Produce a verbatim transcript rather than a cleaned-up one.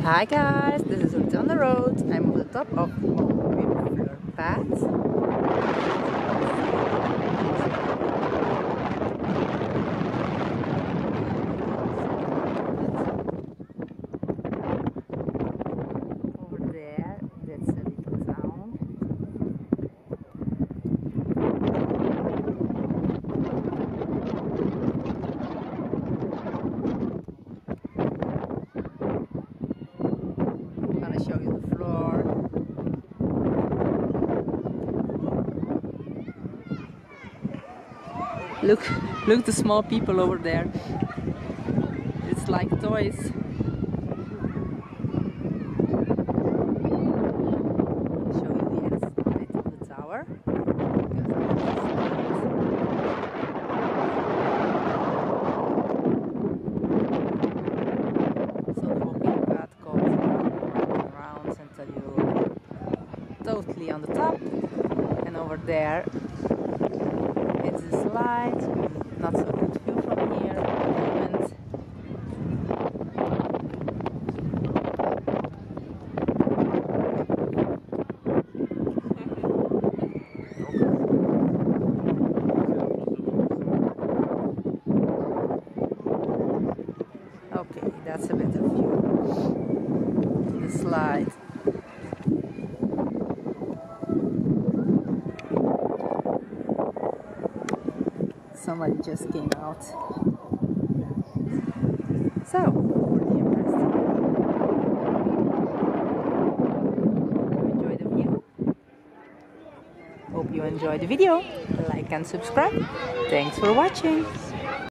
Hi guys, this is Ulrich on the road. I'm on the top of Baumwipfelpfad. Over there, that's a little town. I'm gonna show you the floor. Look, look the small people over there. It's like toys. Show you the inside of the tower. So the walking path goes around and around until you're totally on the top. And over there it's a slide. Not so good view from here. And okay, that's a better view. The slide. Somebody just came out. So, pretty impressed. Enjoy the view. Hope you enjoy the video. Like and subscribe. Thanks for watching.